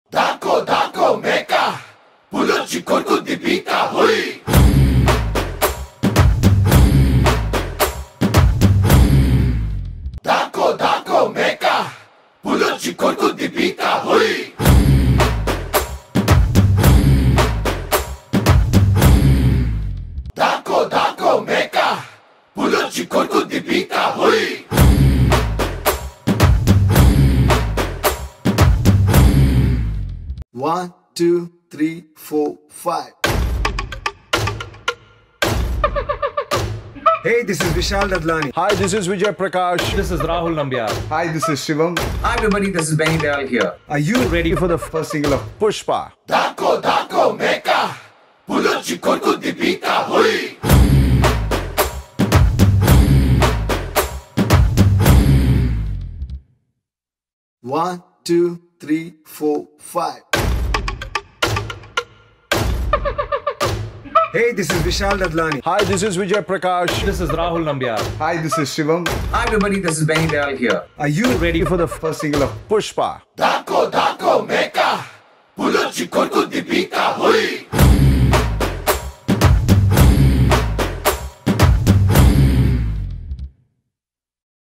Dako dako meka, puluchi korku dipika hui. Dako dako meka, puluchi korku dipika hui. Dako dako meka, puluchi korku dipika hui. One, two, three, four, five. Hey, this is Vishal Dadlani. Hi, this is Vijay Prakash. This is Rahul Nambiar. Hi, this is Shivam. Hi everybody, this is Benny Dayal here. Are you ready for the first single of Pushpa. Dako dako meka, puluchi korku dipika hui. One, two, three, four, five. Hey, this is Vishal Dadlani. Hi, this is Vijay Prakash. This is Rahul Nambiar. Hi, this is Shivam. Hi everybody, this is Benny Dayal here. Are you ready for the first single of Pushpa. Dako dako meka, puluchi korku dipika hui.